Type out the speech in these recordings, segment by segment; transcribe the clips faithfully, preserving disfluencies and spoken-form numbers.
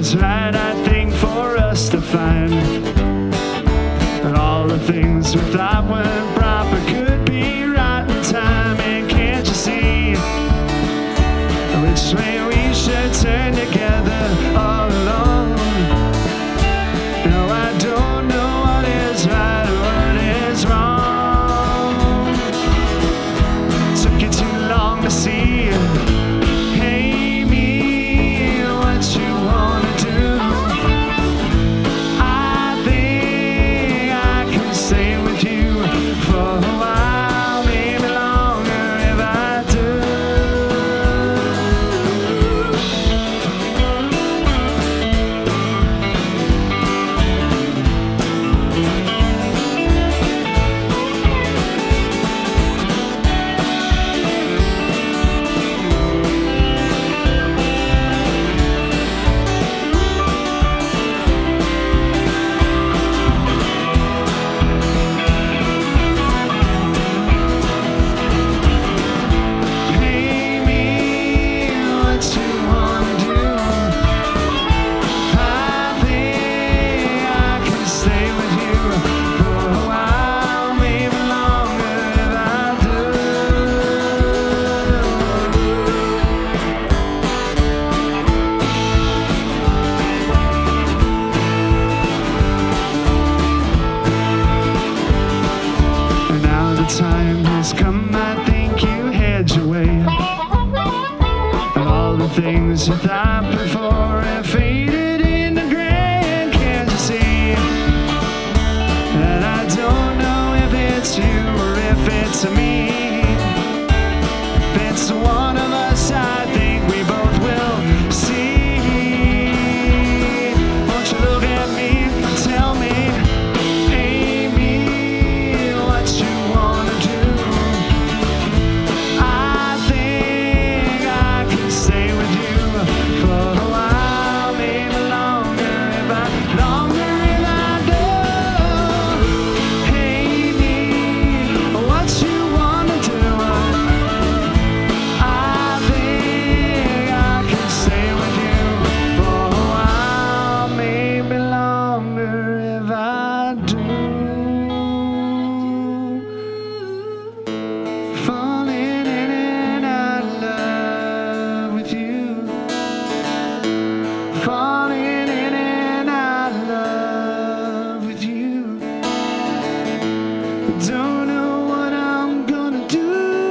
is right, I think, for us to find. And all the things we thought weren't proper could be right in time. And can't you see which way we should turn together all alone? No, I don't know what is right or what is wrong. Took you too long to see. Hey, me, what you wanna do? I think I can stay with you for a while, maybe longer if I do. Hey, me, what you wanna do? I think I can stay with you for a while, maybe longer if I do. And now the time has come, I think you had your way. And all the things you thought before have faded into gray. And can't you see that I don't know if it's you or if it's me? If it's one of us, I think we both will see. Won't you look at me and tell me, Amy, what you wanna do? I think I can stay with you for a while, maybe longer if I, longer if I do. Hey, me, what you wanna do? I think I can stay with you for a while, maybe longer if I do. Falling in and out of love with you. Falling in and out of love with you. Don't know what I'm gonna do.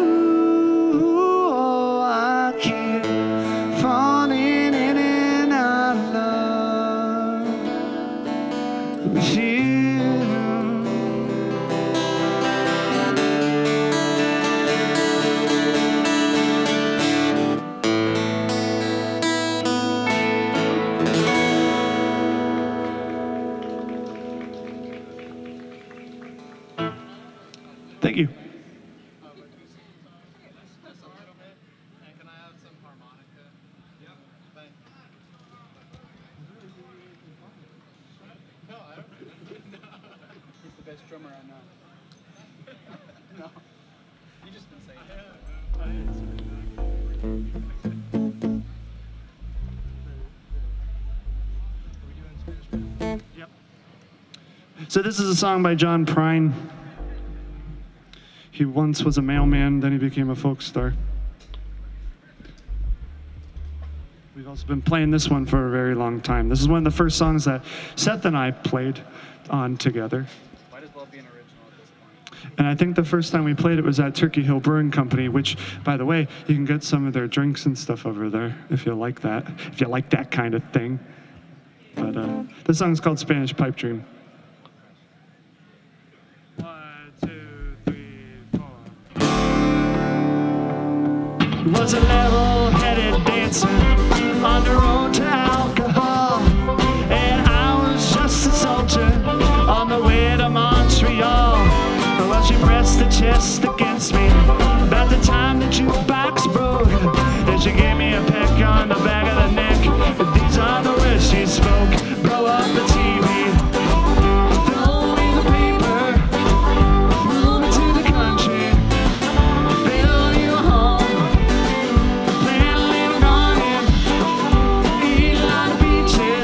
Oh, I keep falling in and out of love with you. Thank you. Just a little bit. And can I have some harmonica? Yep. Thank you. No, I don't. He's the best drummer I know. No. You just been saying that. Yep. So this is a song by John Prine. He once was a mailman, then he became a folk star. We've also been playing this one for a very long time. This is one of the first songs that Seth and I played on together. Might as well be an original at this point. And I think the first time we played it was at Turkey Hill Brewing Company, which, by the way, you can get some of their drinks and stuff over there if you like that, if you like that kind of thing. But uh, this song's called Spanish Pipe Dream. One, two, three, four. Was a level-headed dancer on the road to alcohol, and I was just a soldier on the way to Montreal. Well, she pressed the chest against me about the time the jukebox broke, and she gave me a peck on the back of the neck. These are the words she spoke. Blow up the T V, throw away the paper, move it to the country, build you a home, plant a little garden, eat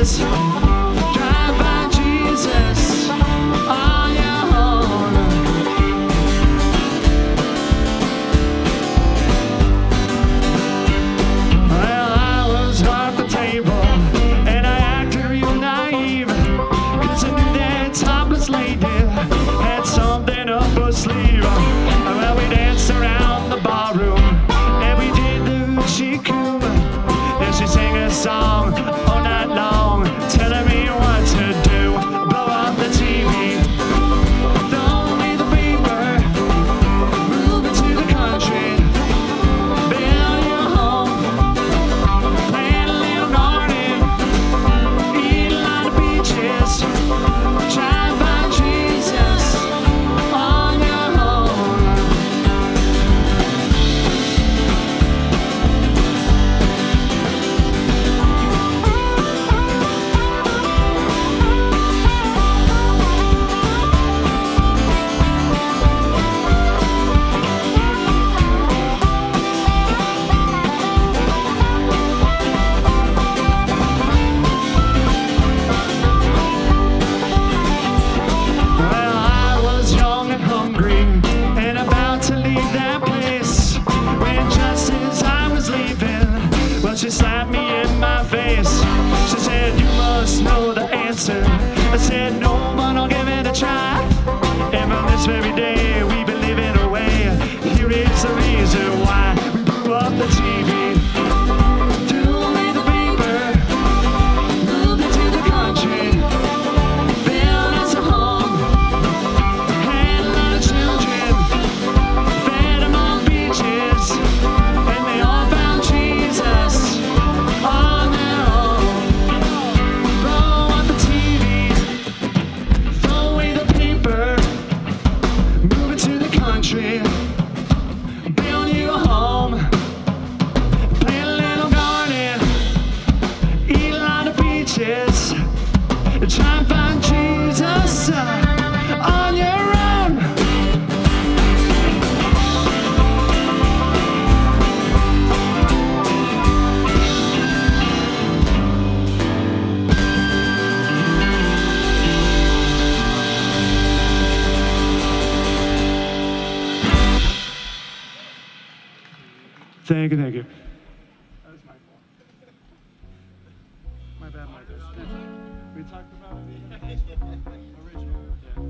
beaches. Try to find Jesus on your own. Well, I was at the table and I acted real naive, 'cause I knew that topless lady had something up her sleeve. Well, we danced around the barroom and we did the hoochie coo. Then she sang a song all night long, telling me what to do. Blow up the T V, throw away the paper, move into the country, build your home, plant a little garden, eat a lot of peaches, try and find Jesus on your own. Well, I was young and hungry and about to leave that place, when just as I was leaving, well, she slapped me in my face. She said, you must know the answer. I said, no, but I'll give it a try. And from this very day, we've been living away. Here is the reason why we blew up the T V, threw away the paper, moved into the country, built us a home, had a lot of children, fed them on beaches, and they all found Jesus on their own. Blow up the T V, throw away the paper, move into the country, build you a home, plant a little garden, eat a lot of peaches, try and find Jesus uh, on your own. Thank you, thank you. That was my fault. My bad, my bad. We talked about it. Original.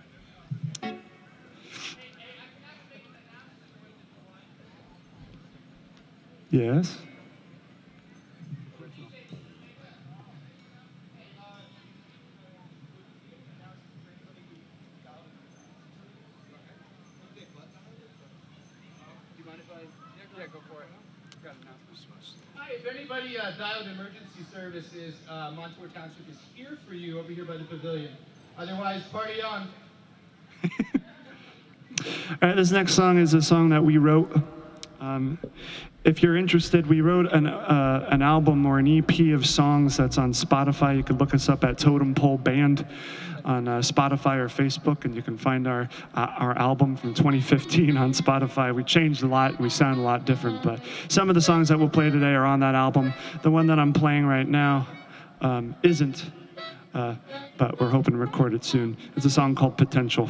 Yeah. Yes. Do you mind if I? Yeah, go for it. Got an announcement. Hi, if anybody uh, dialed emergency services, uh, Montour Township is here for you over here by the pavilion. Otherwise, party on. All right, this next song is a song that we wrote. Um, if you're interested, we wrote an, uh, an album or an E P of songs that's on Spotify. You could look us up at Totem Pole Band on uh, Spotify or Facebook, and you can find our uh, our album from twenty fifteen on Spotify. We changed a lot. We sound a lot different, but some of the songs that we'll play today are on that album. The one that I'm playing right now um, isn't, uh, but we're hoping to record it soon. It's a song called Potential.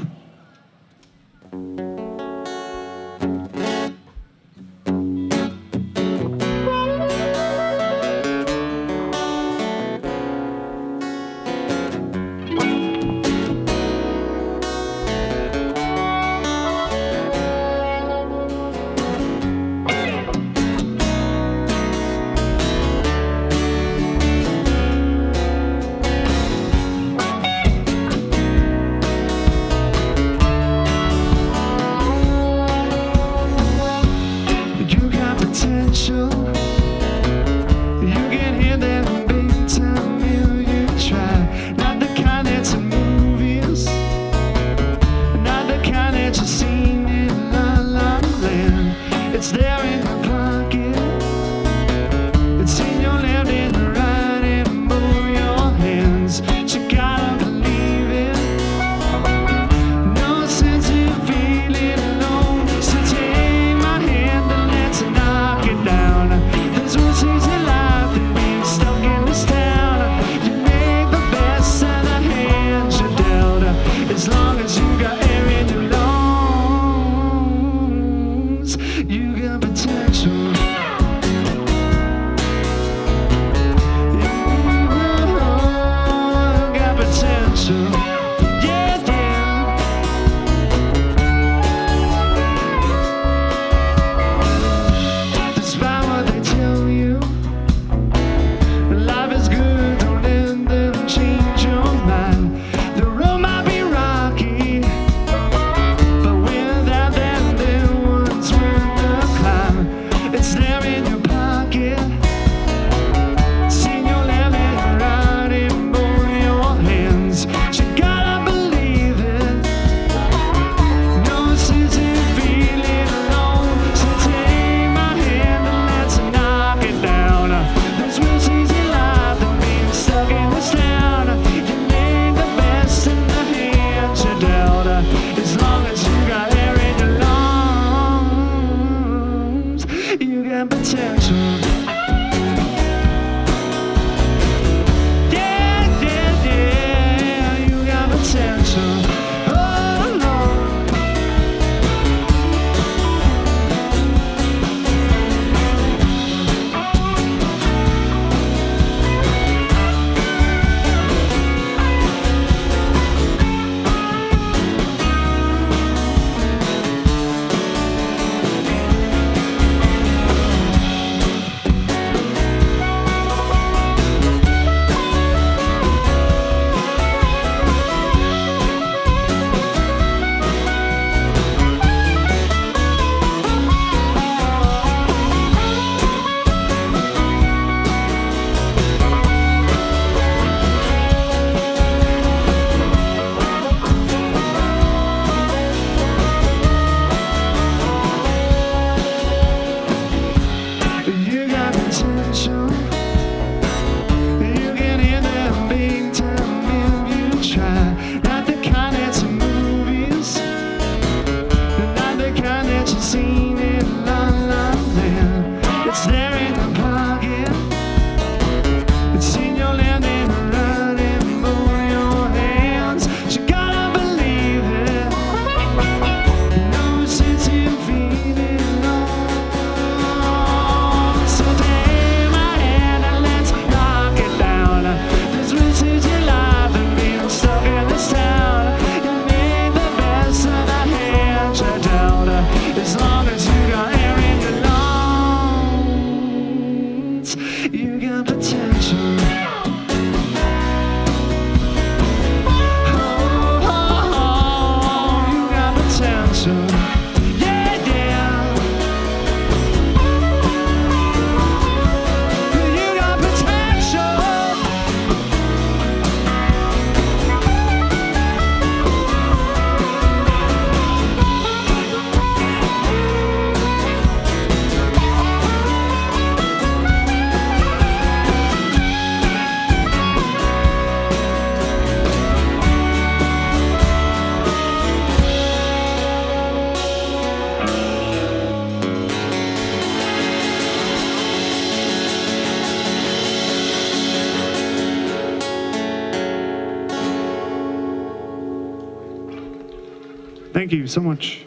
Thank you so much.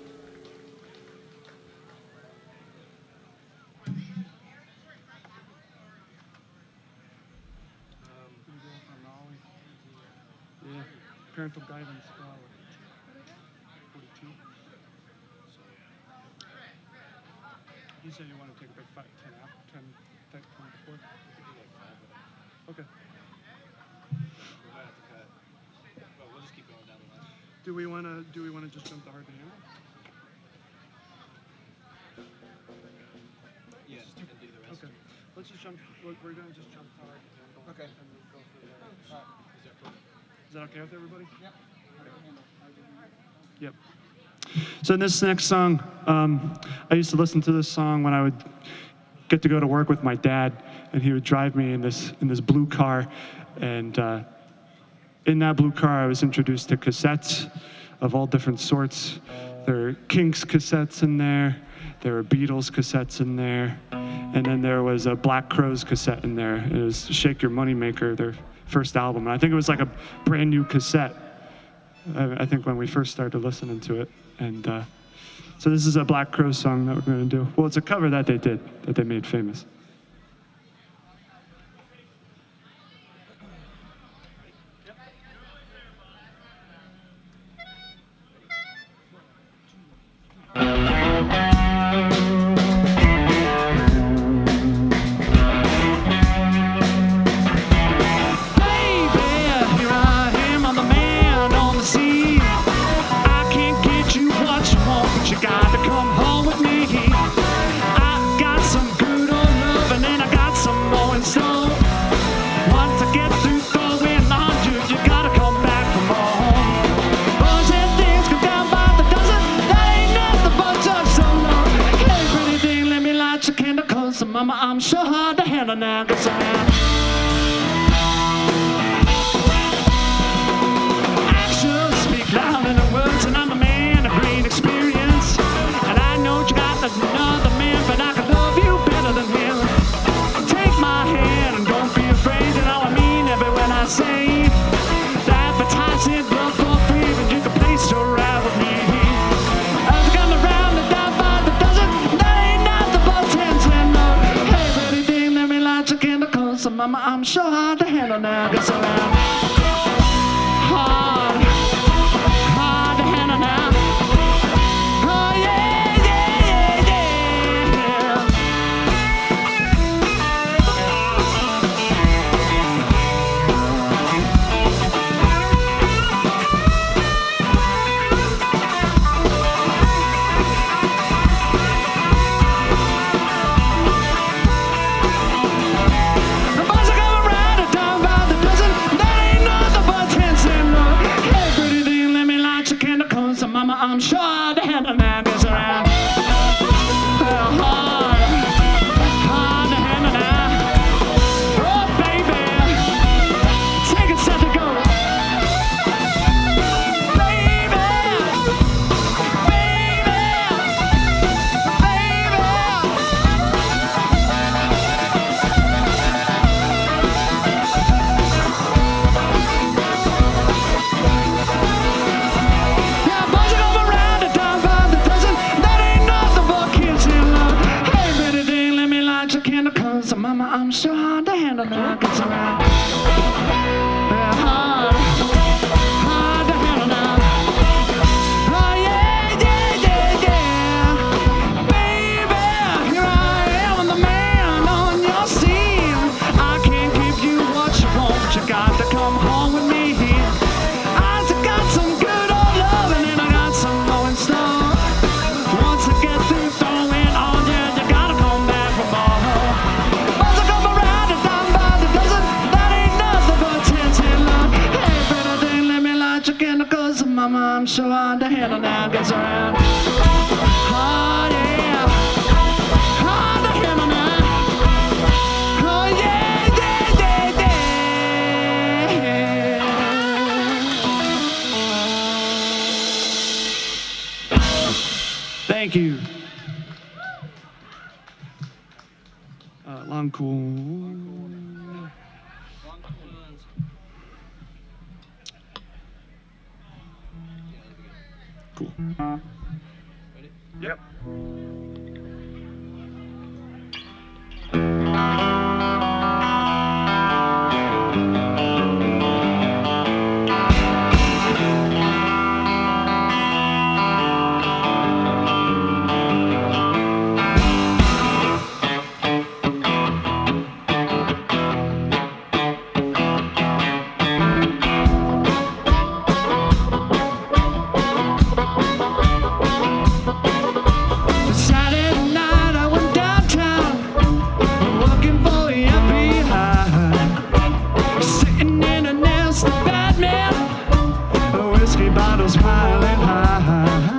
Yeah, parental guidance. forty-two. You said you want to take a big five, ten out, ten, ten, ten before? Okay. Do we want to, do we want to just jump to hard to handle? Yeah, just do the rest. Okay. Let's just jump, we're, we're going to just jump to hard to handle. Okay. And then go through there. Alright. Is that okay with everybody? Yep. Yep. So in this next song, um, I used to listen to this song when I would get to go to work with my dad, and he would drive me in this in this blue car, and uh, in that blue car, I was introduced to cassettes of all different sorts. There were Kinks cassettes in there, there were Beatles cassettes in there, and then there was a Black Crowes cassette in there. It was Shake Your Moneymaker, their first album, and I think it was like a brand new cassette. I, I think when we first started listening to it. And uh, so this is a Black Crowes song that we're going to do. Well, it's a cover that they did, that they made famous. Mama, I'm sure hard to handle now, 'cause I am. Actions speak louder than words, and I'm a man of great experience. And I know you got another man, but I can love you better than him. Take my hand and don't be afraid, you know I mean every word I say. The advertising love for free, but you can place your ride with me. As I come around the down by the dozen, there ain't nothing but tens and love. So mama, I'm sure hard to handle now, 'cause I'm hard, hard to handle now. Oh yeah, yeah, yeah, yeah. Mama, I'm sure the hand of man is around. Hard, hard to handle now. Oh, baby, take it, set to go. Baby, baby, Mama, I'm sure hard to handle now, 'cause I'm yeah, hard, hard to handle now. Oh yeah, yeah, yeah, yeah. Baby, here I am, the man on your scene. I can't give you what you want, but you got to come home with me. I got some good old love, and then I got some more in store. Once I get through throwing on you, you gotta come back for more. Mama, I'm so hard to handle now, 'cause I'm hard, yeah, hard to handle now. Oh yeah, yeah, yeah, yeah. Thank you. Uh, long cool. Cool. Ready? Yep. Saturday night I went downtown, looking for the F B I. Sitting in a nest of bad men, whiskey bottles piling high.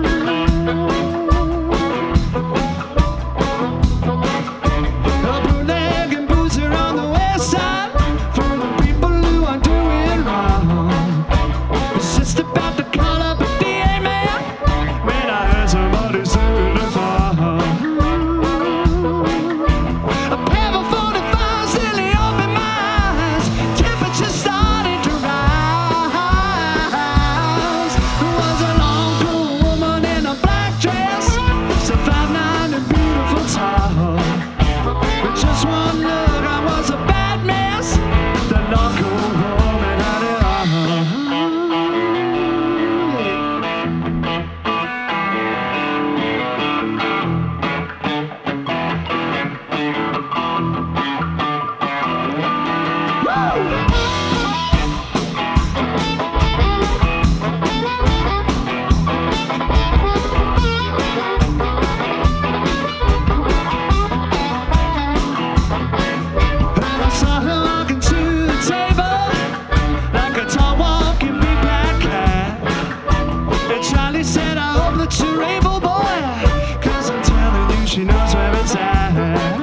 A bootleg and boozer on the west side, for the people who are doing wrong. It's just about to call up a D A man when I heard somebody singing the song. A pair of forty-fives nearly opened my eyes. Temperature started to rise. There was a long, cool woman in a black dress, so five nine and beautiful tall. With just one look, I was a bad mess. The long, cool woman had it all. And I saw her walking to the table like a tall walking big black cat. And Charlie said, I hope that you're able, boy, 'cause I'm telling you, she knows where it's at.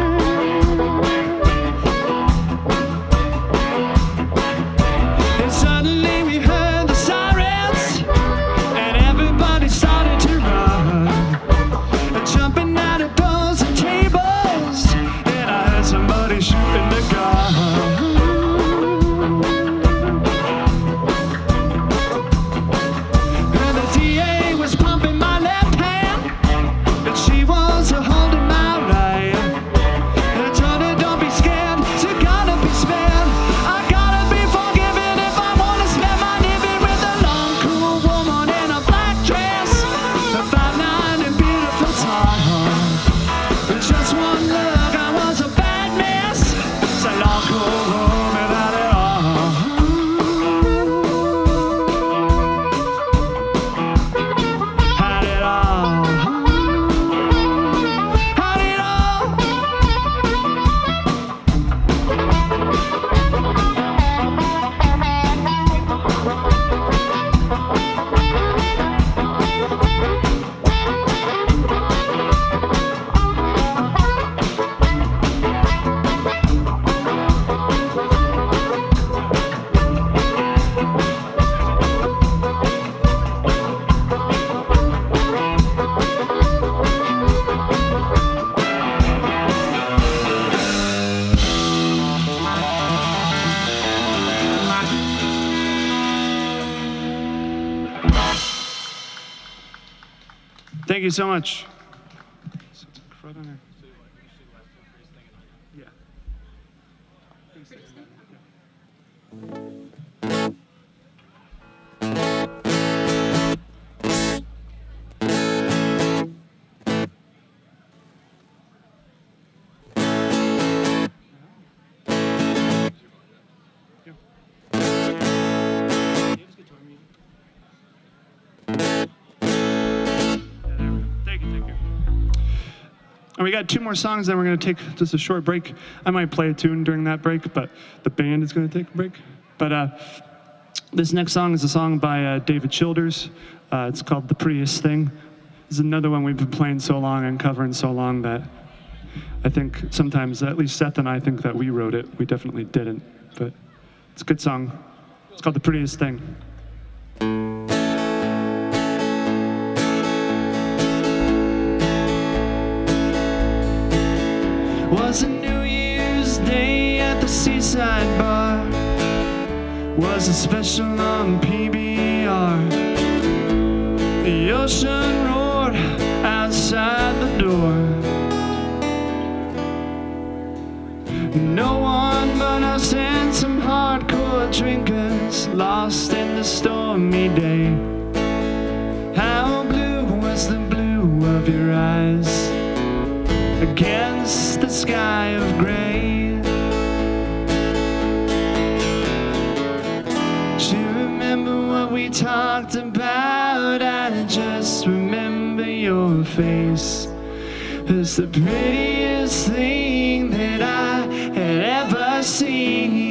And suddenly we heard the sirens, and everybody started to run, jumping out of doors and tables, and I heard somebody shooting the gun. And the D A was pumping my left hand, and she was holding my right. And I told her, don't be scared, you gotta be spared. I gotta be forgiven if I wanna spend my living with a long, cool woman in a black dress, a five nine and beautiful tall. With just one look, I was a bad mess. So long, cool woman had it all. Had it all. Had it all. Thank you so much. Yeah. Thank you, thank you. And we got two more songs, then we're going to take just a short break. I might play a tune during that break, but the band is going to take a break. But uh, this next song is a song by uh, David Childers. Uh, it's called The Prettiest Thing. This is another one we've been playing so long and covering so long that I think sometimes, at least Seth and I think that we wrote it. We definitely didn't, but it's a good song. It's called The Prettiest Thing. Was a New Year's Day at the Seaside Bar. Was a special on P B R. The ocean roared outside the door. No one but us and some hardcore drinkers lost in the stormy day. How blue was the blue of your eyes against the sky of gray? Do you remember what we talked about? I just remember your face. It's the prettiest thing that I had ever seen.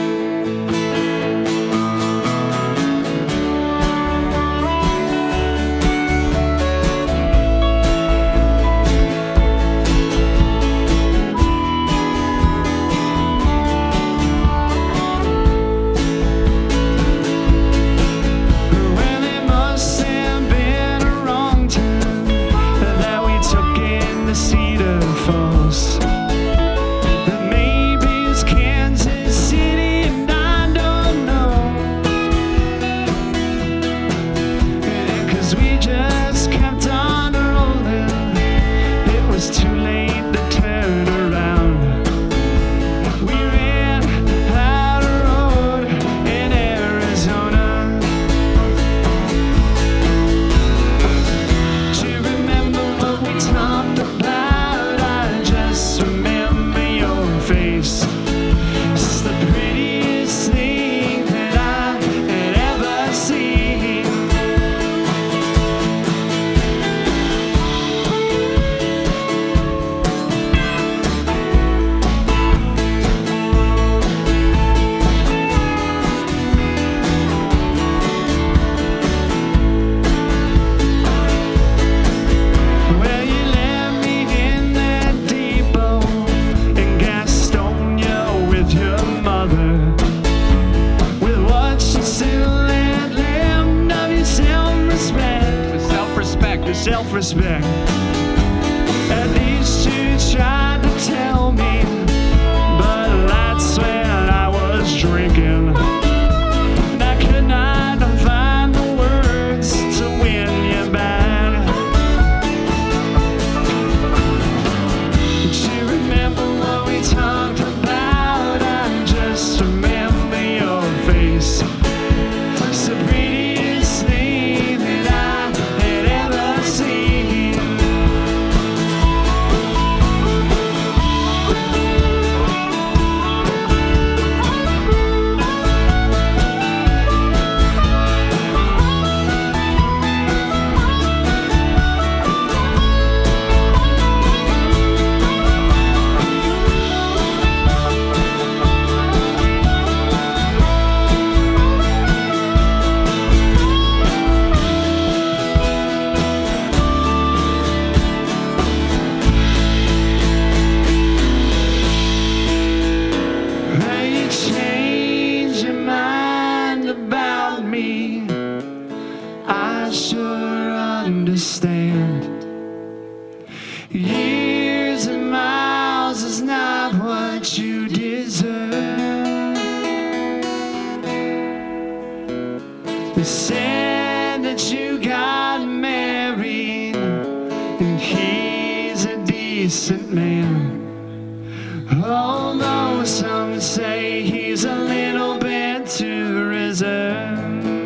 Self-respect. At least you tried to tell me, but that's when I was drinking. And I could not find the words to win you back. Do you remember what we talked about? I just remember your face. It's the prettiest thing that I had ever seen. I sure understand. Years and miles is not what you deserve. They said that you got married and he's a decent man, although some say he's a little bit too reserved.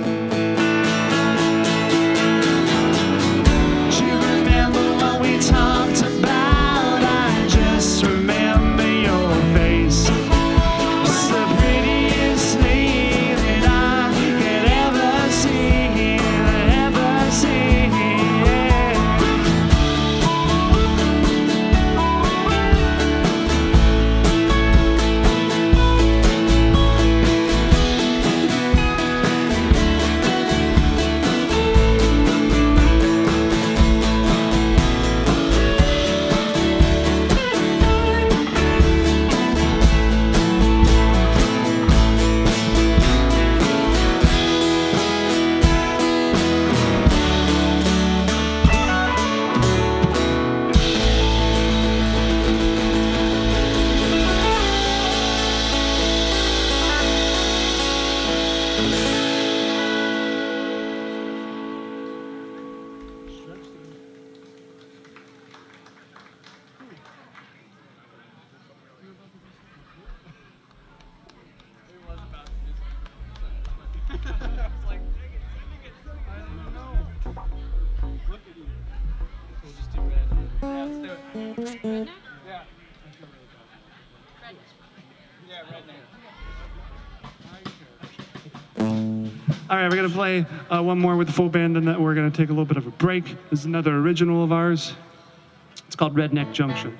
Talked about, I just remember your face. It's the prettiest thing that I could ever see, ever see. All right, we're gonna play uh, one more with the full band, and then we're gonna take a little bit of a break. This is another original of ours. It's called Redneck Junction.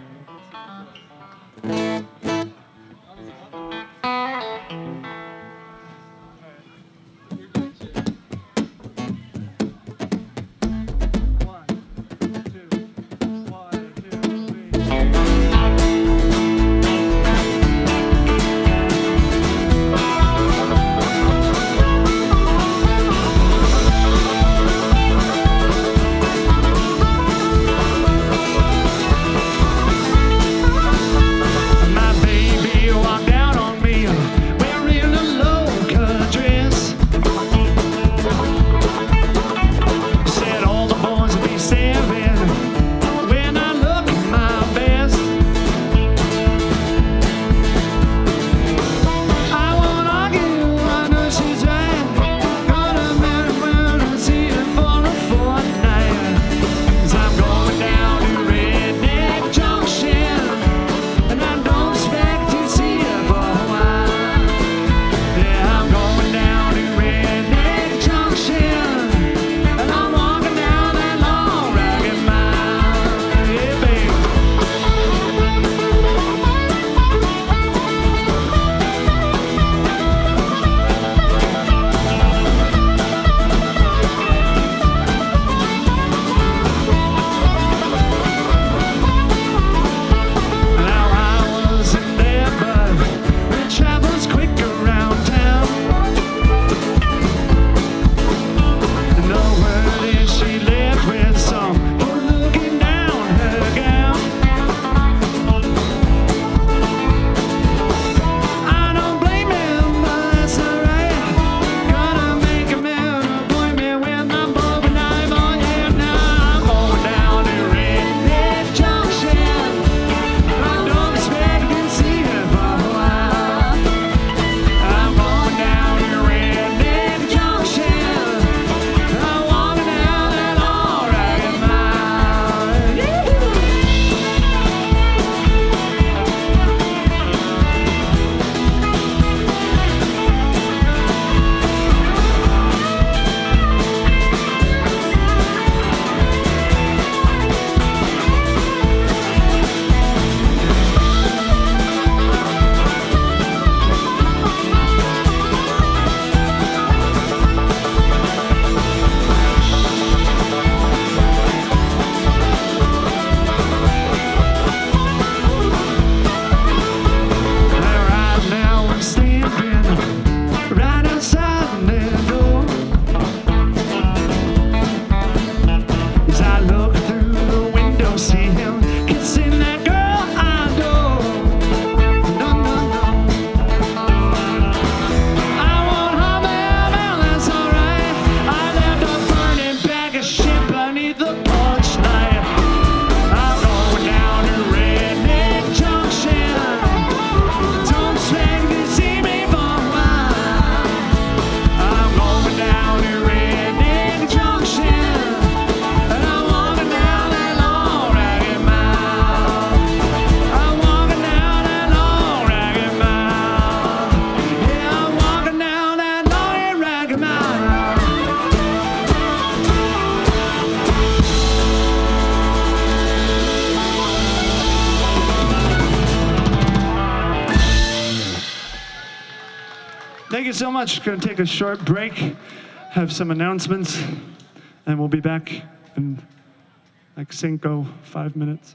Thank you so much. Going to take a short break, have some announcements, and we'll be back in like cinco, five minutes.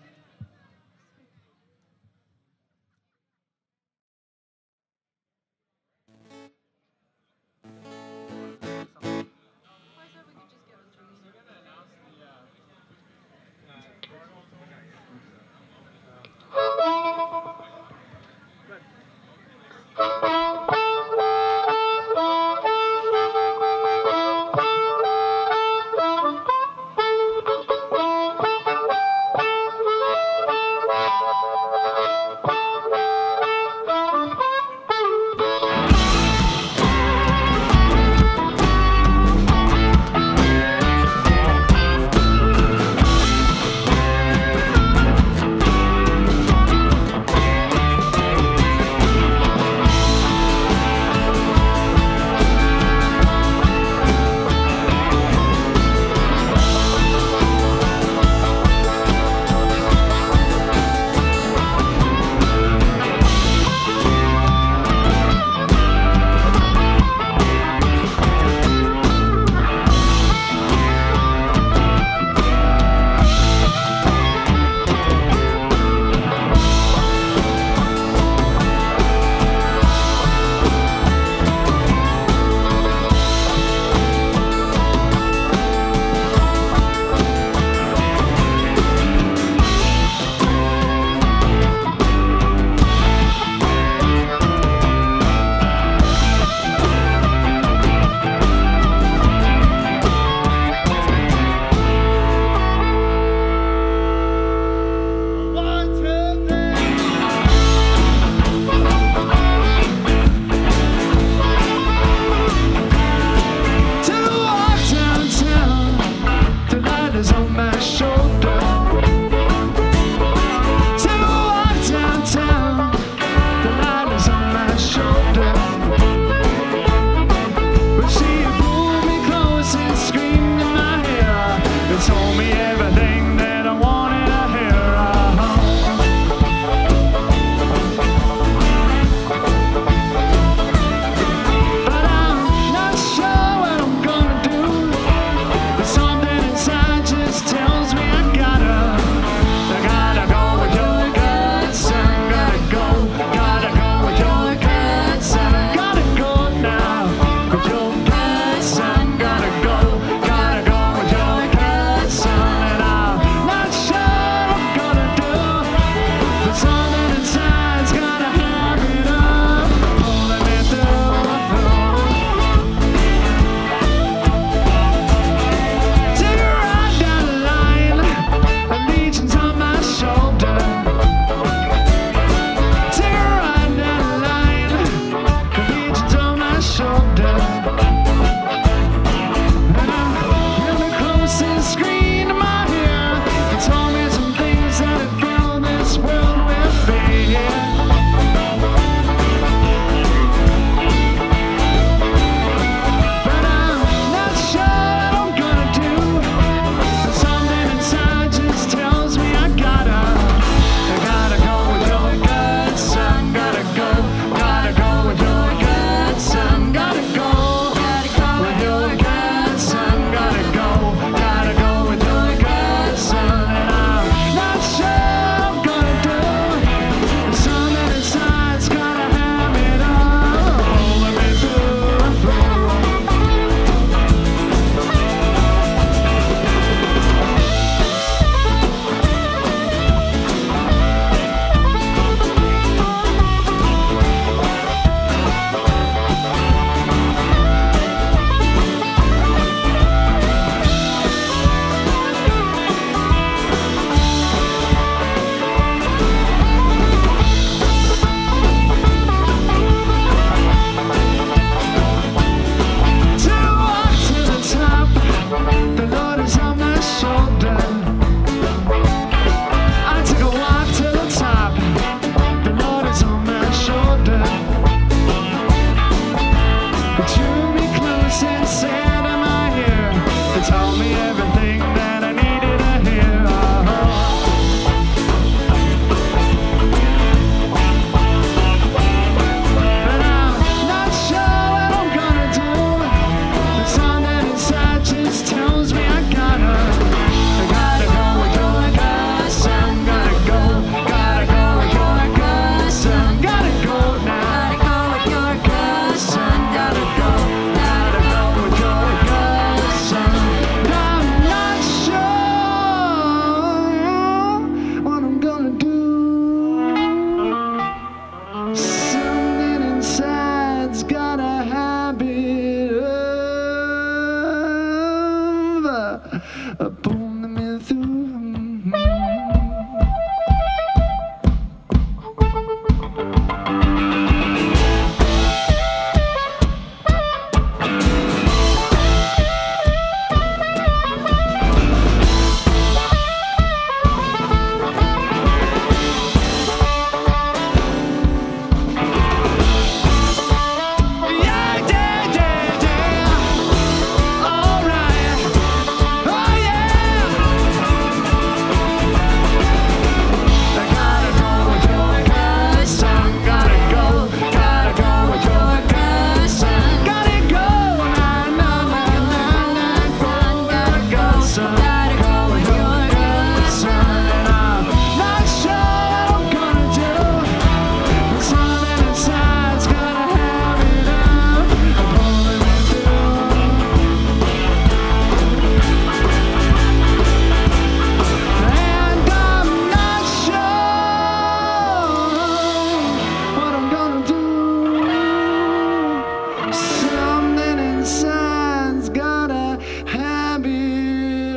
the sun's got a habit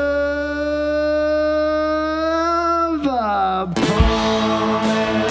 of a palmetto.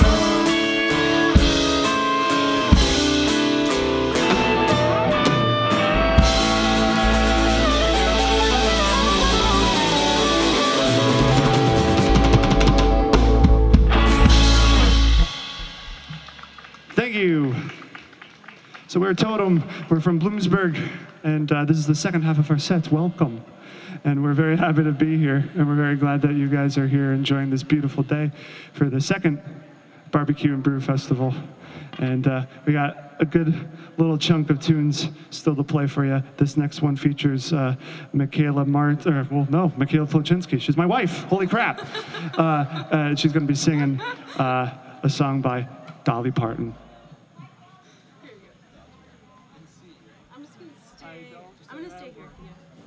Thank you. So we're Totem, we're from Bloomsburg, and uh, this is the second half of our set. Welcome. And we're very happy to be here, and we're very glad that you guys are here enjoying this beautiful day for the second Barbecue and Brew Festival. And uh, we got a good little chunk of tunes still to play for you. This next one features uh, Michaela Mart, or well, no, Michaela Tlochinsky. She's my wife, holy crap. uh, uh, she's gonna be singing uh, a song by Dolly Parton. I'm just gonna stay. I'm gonna stay here.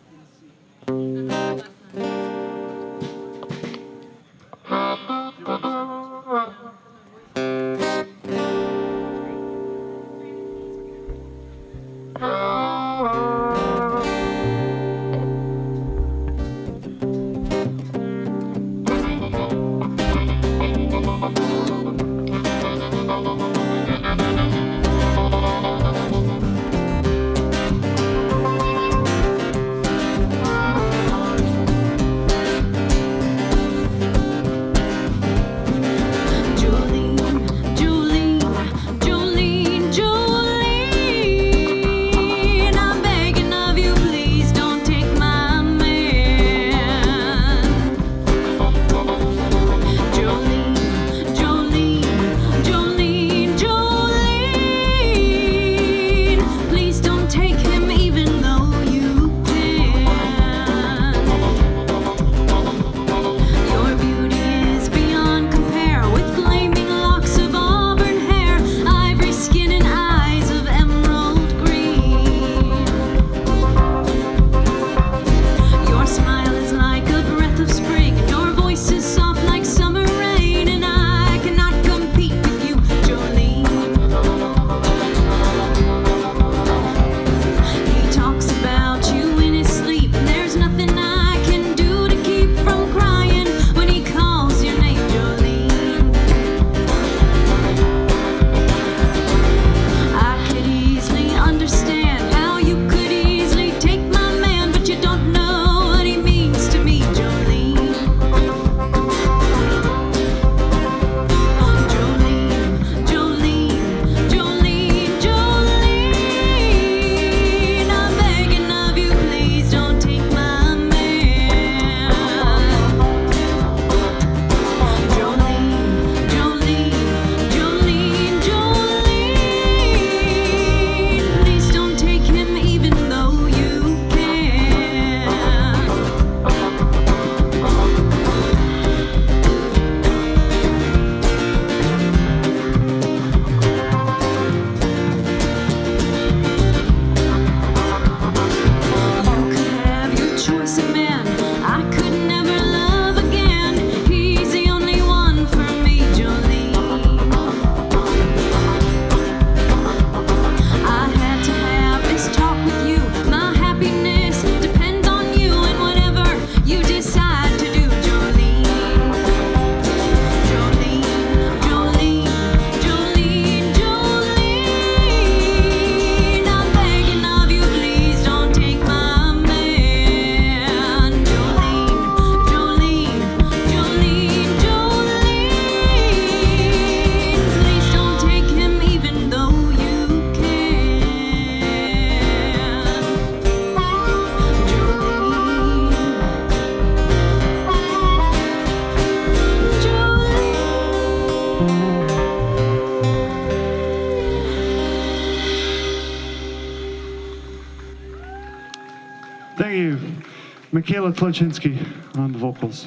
Thank you. Michaela Tlochinsky on the vocals.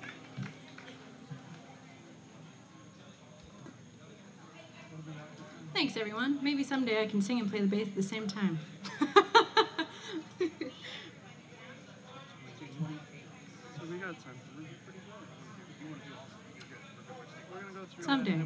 Thanks, everyone. Maybe someday I can sing and play the bass at the same time. Someday.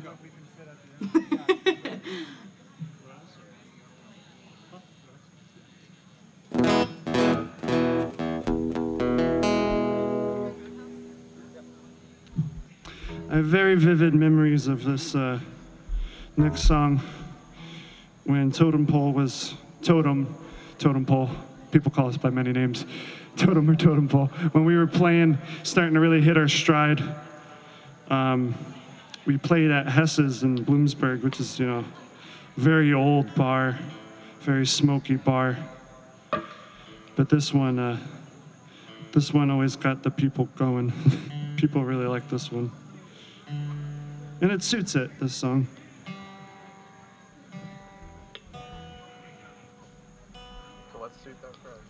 I have very vivid memories of this uh, next song when Totem Pole was Totem, Totem Pole. People call us by many names, Totem or Totem Pole. When we were playing, starting to really hit our stride, um, we played at Hess's in Bloomsburg, which is, you know, very old bar, very smoky bar. But this one, uh, this one always got the people going. People really like this one. And it suits it, this song. So let's suit that first.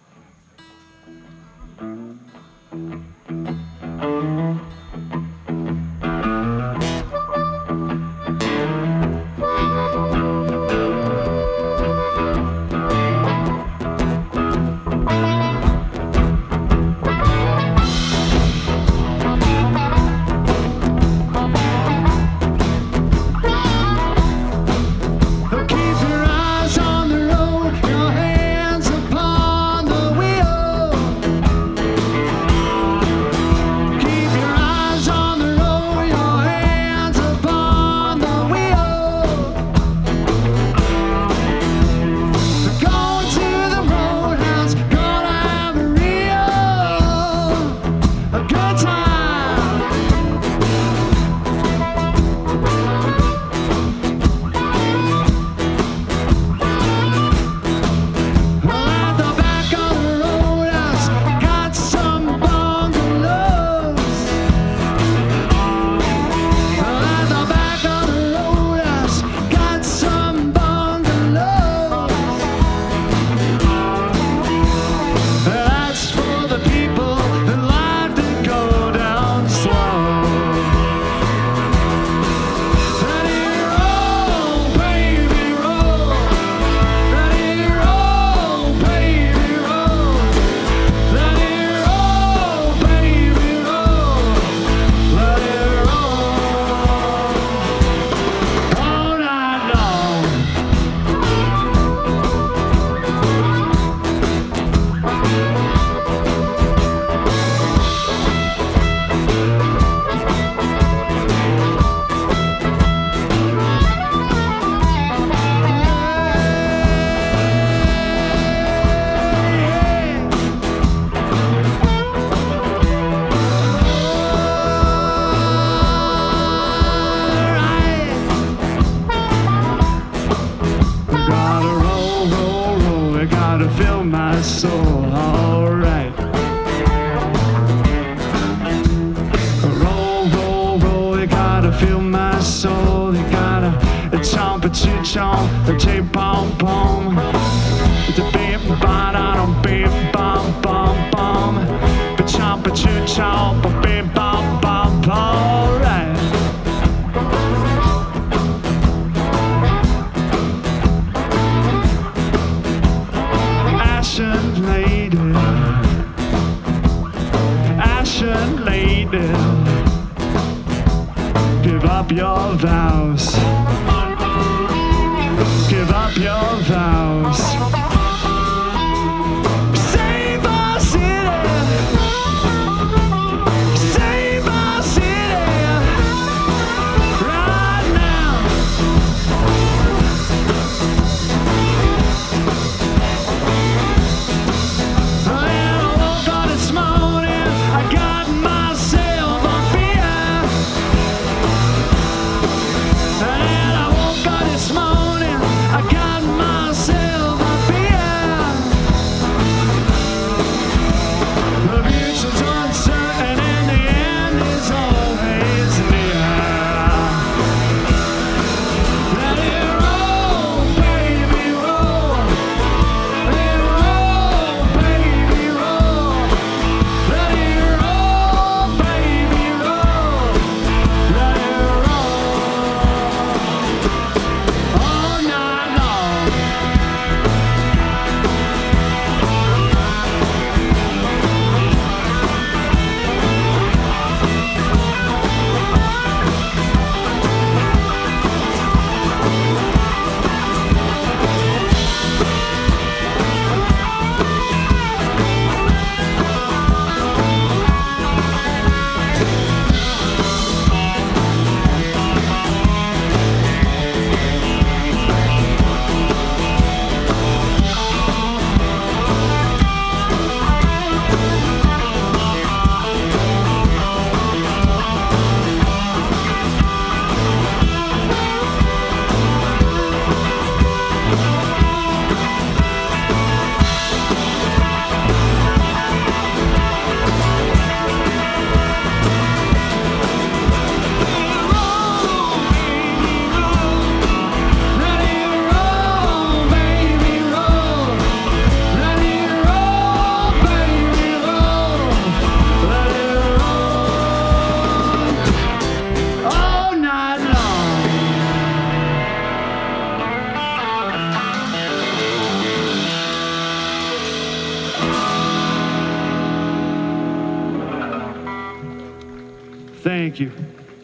Thank you.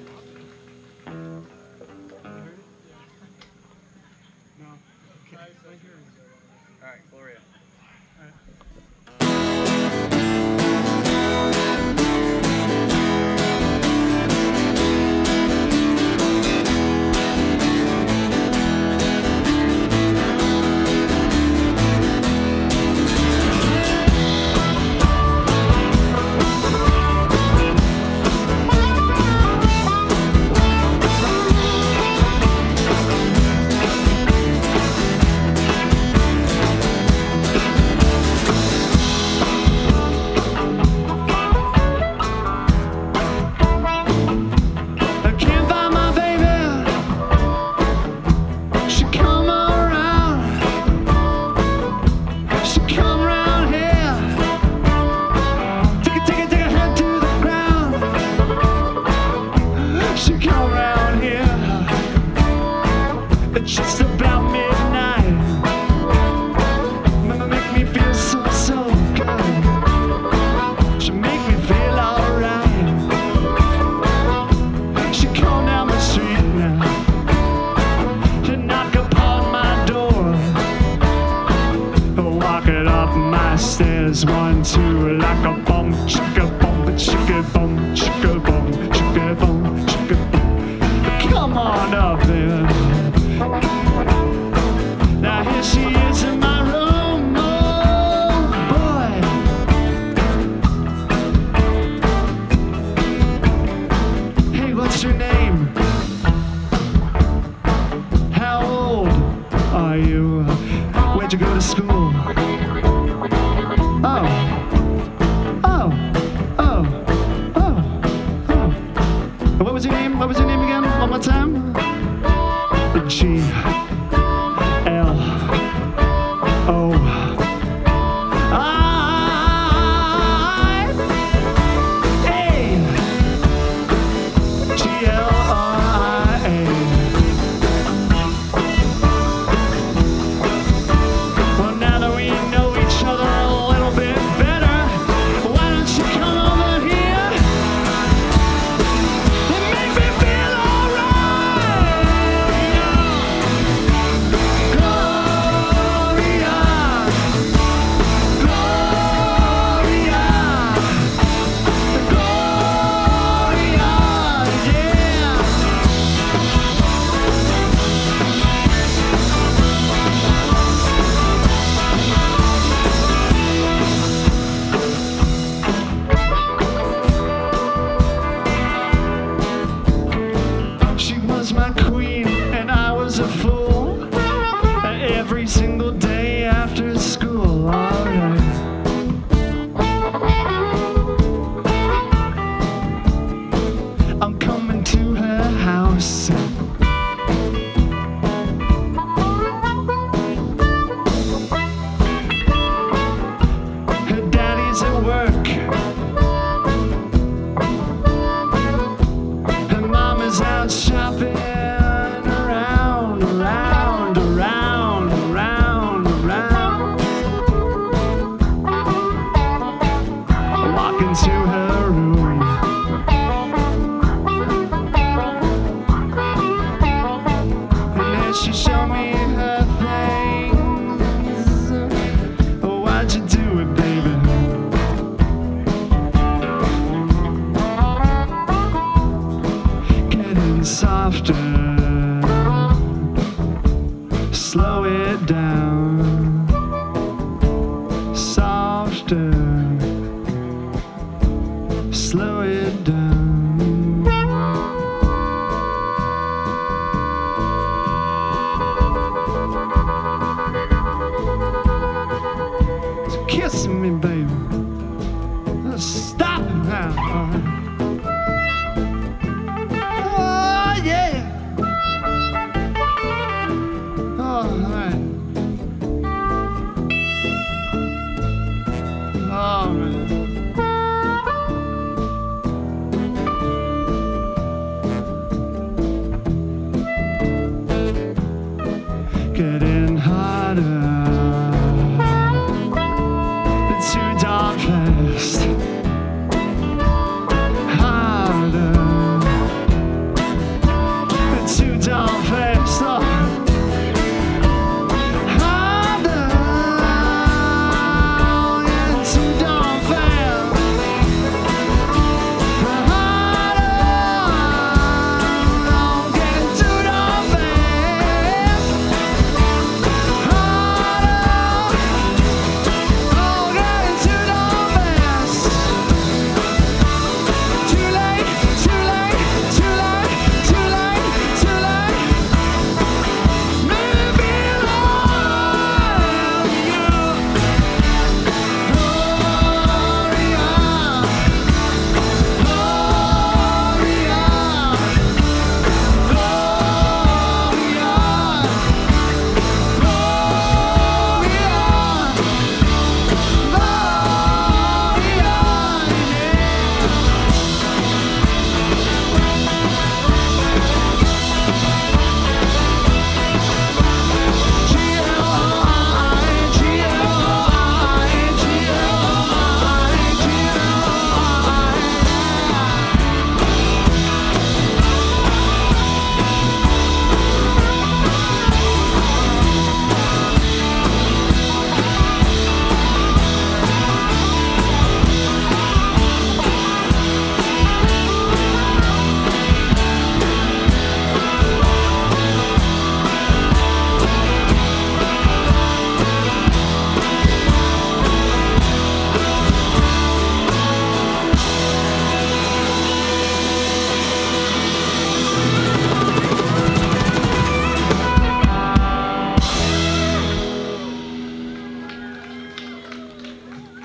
No. Okay. All right, Gloria. Just about midnight. Mama make me feel so, so good. She make me feel alright. She come down the street now. She knock upon my door. Walking up my stairs, one, two, like a bum, chicka bum, chicka bum, chicka bum, chicka bum, chicka bum. Come on up there. Now here she is in my room, oh boy. Hey, what's your name? How old are you? Where'd you go to school? Oh, oh, oh, oh, oh. What was your name? What was your name again? One more time. G. L O I A G L I A. Well, now that we know each other a little bit better, why don't you come over here and make me feel my queen and I was a fool every single day after school. Alright. I'm coming to her house. Her daddy's at work. Her mama's out shopping. To her room, and then she showed me her things. Oh, why'd you do it, baby? Getting softer, slow it down, softer. Slow it down. So kiss me, baby. Stop it now. Oh, yeah. All right. All right. Getting harder. The two dogs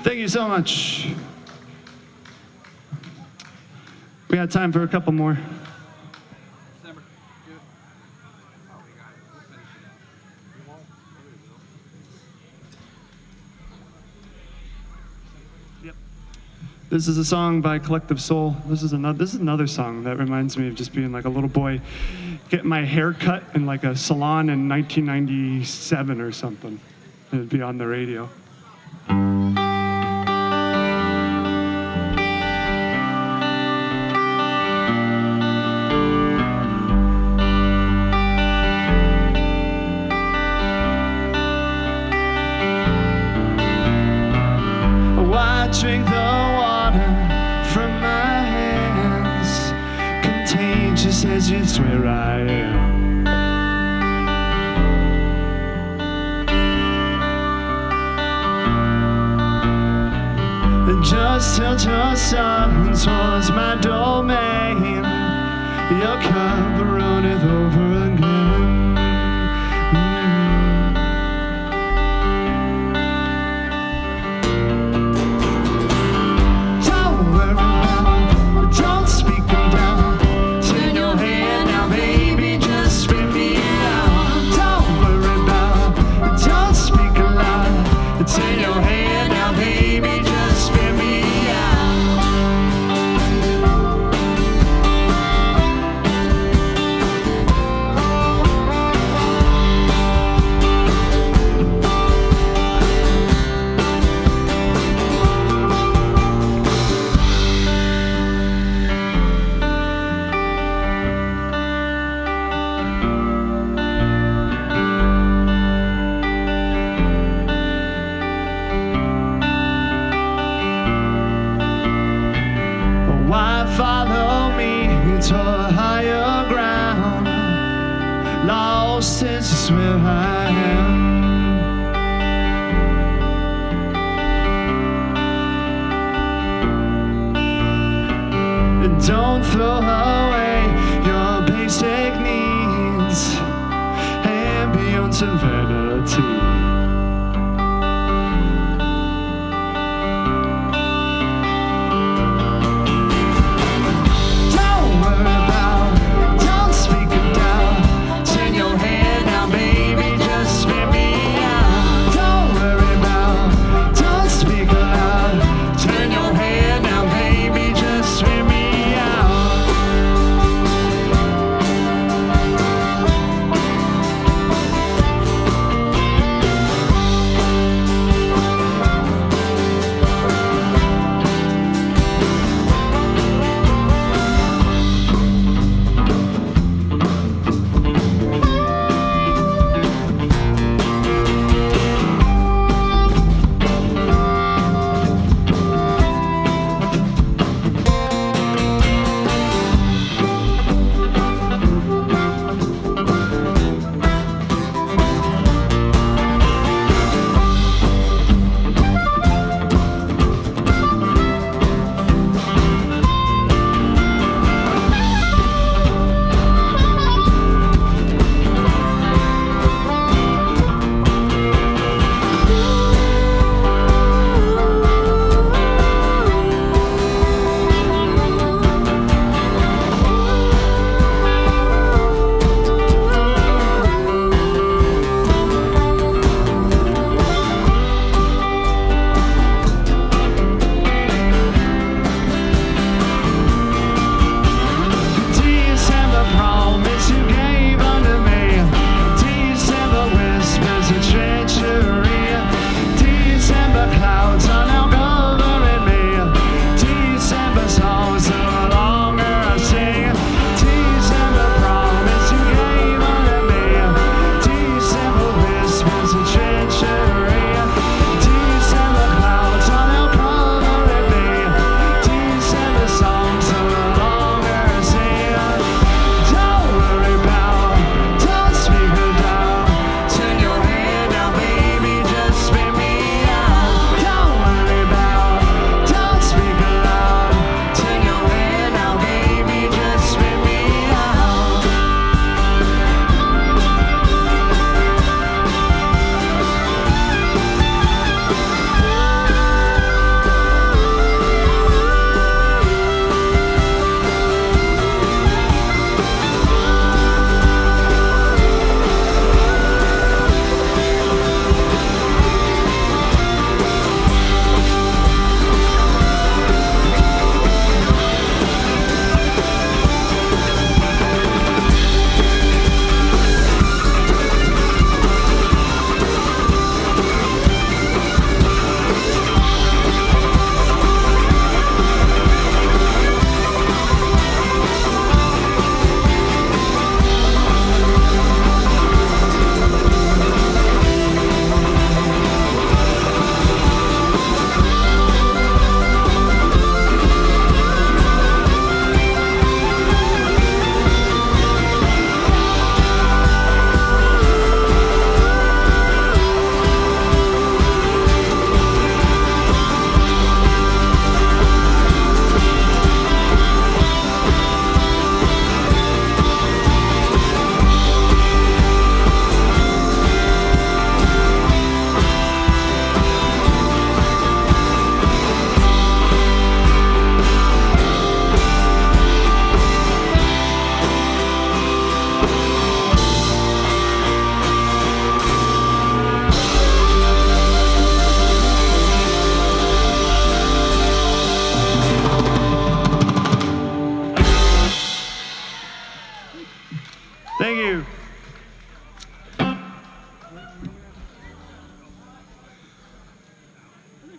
Thank you so much. We got time for a couple more. December. Do it. Oh, we got it. We'll finish it up. You won't? We will. Yep. This is a song by Collective Soul. This is another. This is another song that reminds me of just being like a little boy, getting my hair cut in like a salon in nineteen ninety-seven or something. It'd be on the radio. Drink the water from my hands, contagious as you swear I am. And just tilt your sun towards my domain, your cup runneth over again. Follow me to a higher ground, lost is where I am. And don't throw away your basic needs, ambience and vanity.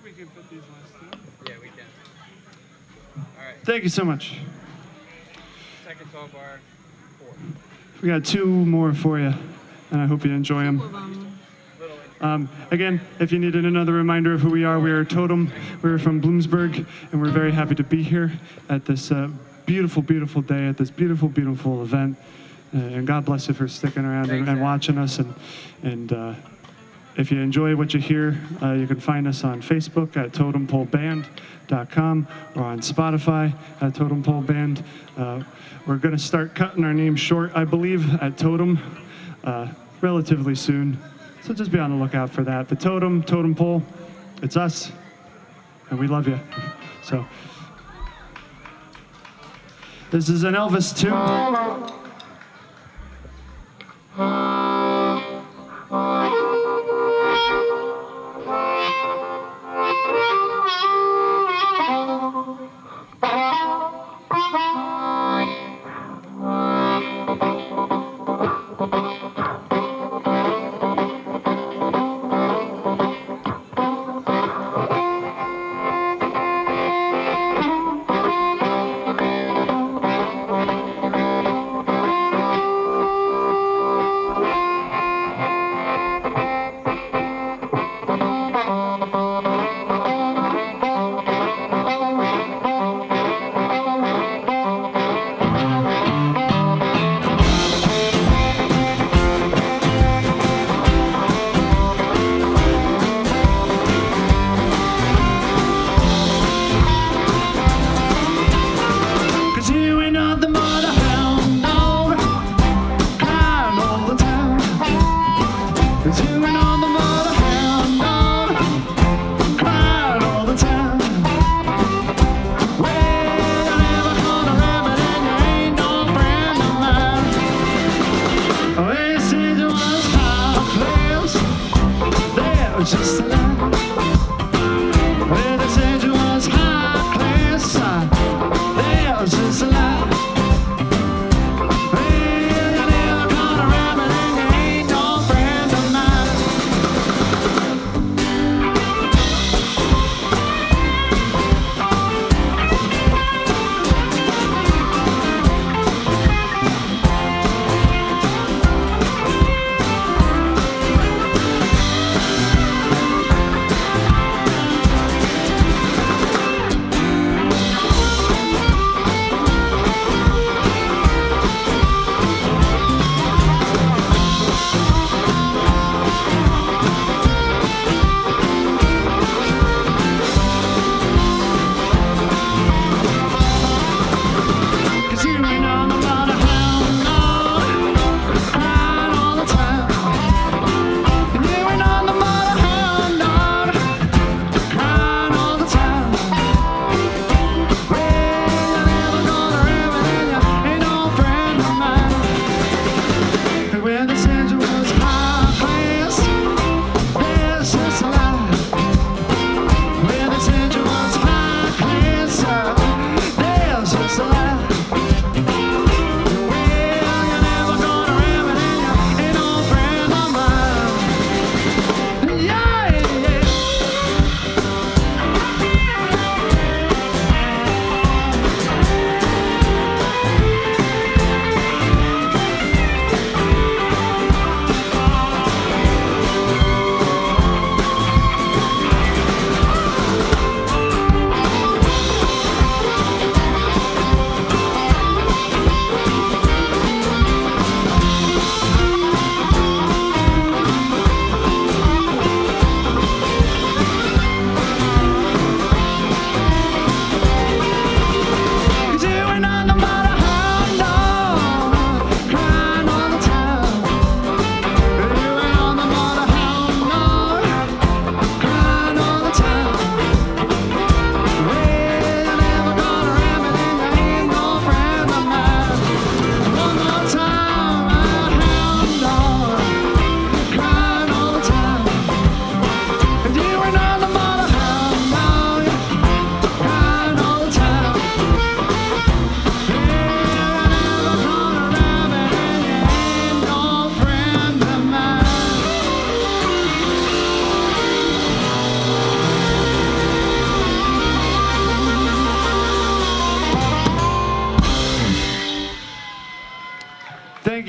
we can put these last two. Yeah, we can. All right. Thank you so much. Second tall bar, four. We got two more for you, and I hope you enjoy them. Little Um, again, if you needed another reminder of who we are, we are Totem. We're from Bloomsburg, and we're very happy to be here at this uh, beautiful, beautiful day, at this beautiful, beautiful event. Uh, and God bless you for sticking around and, and watching us. And, and uh, if you enjoy what you hear, uh, you can find us on Facebook at totem pole band dot com or on Spotify at Totem Pole Band. Uh, we're going to start cutting our name short, I believe, at Totem uh, relatively soon. So just be on the lookout for that. But Totem, Totem Pole, it's us, and we love you. So this is an Elvis tune.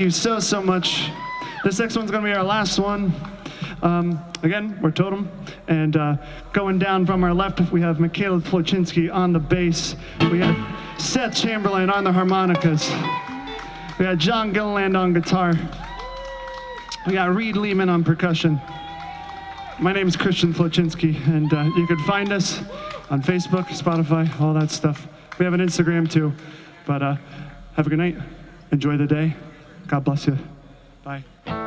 you so, so much. This next one's gonna be our last one. Um, again, we're Totem, and uh, going down from our left, we have Mikhail Tlochinsky on the bass. We got Seth Chamberlain on the harmonicas. We got John Gilliland on guitar. We got Reed Lehman on percussion. My name is Christian Tlochinsky, and uh, you can find us on Facebook, Spotify, all that stuff. We have an Instagram too, but uh, have a good night. Enjoy the day. God bless you. Bye.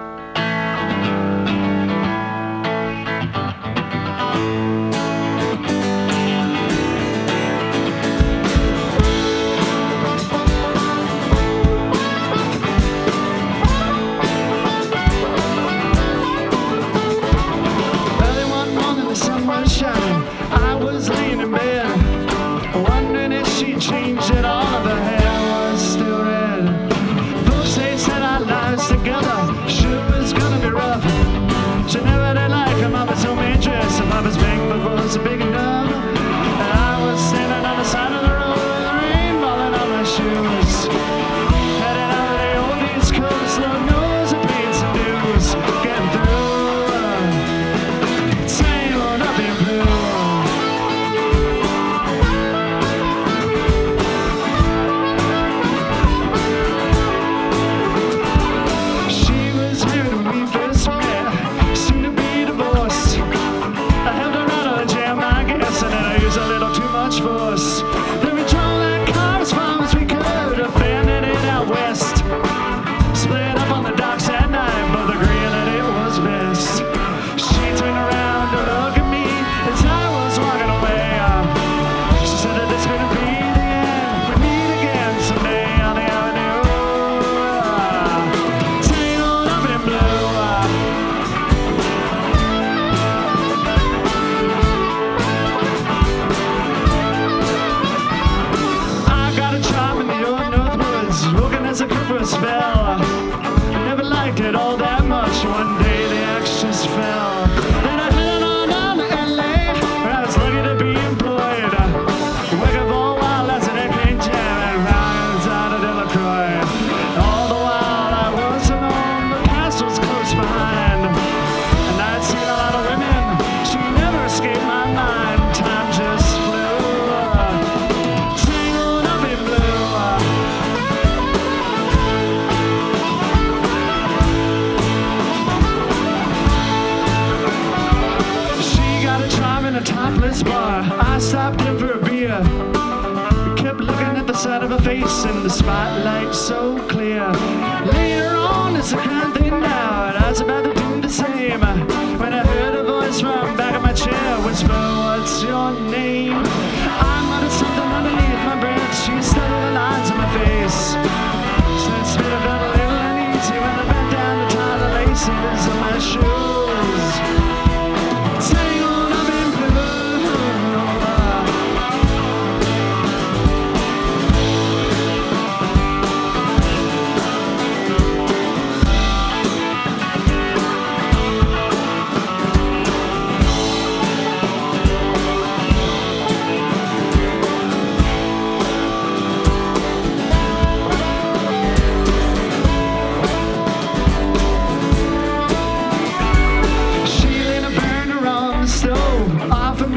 Changed it, all of her hair was still red. Folks, they said our lives together sure was gonna be rough. She never did like her mama told me dress. Her mama's big but was big enough. And I was standing on the side of the road with the rain falling on my shoes. Heading out of the old East Coast, Lord knows it paid some dues. Getting through, same old up in blue. Of her face in the spotlight so clear. Later on, it's a kind thing now, and I was about to do the same when I heard a voice from back of my chair whisper, "What's your name?" I muttered something underneath my breath. She studied the lines on my face. Said, "Spit a little, little uneasy when I bent down to tie the laces of my shoes." Tangled up in blue.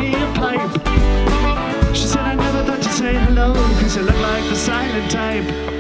Cause you look like the silent type.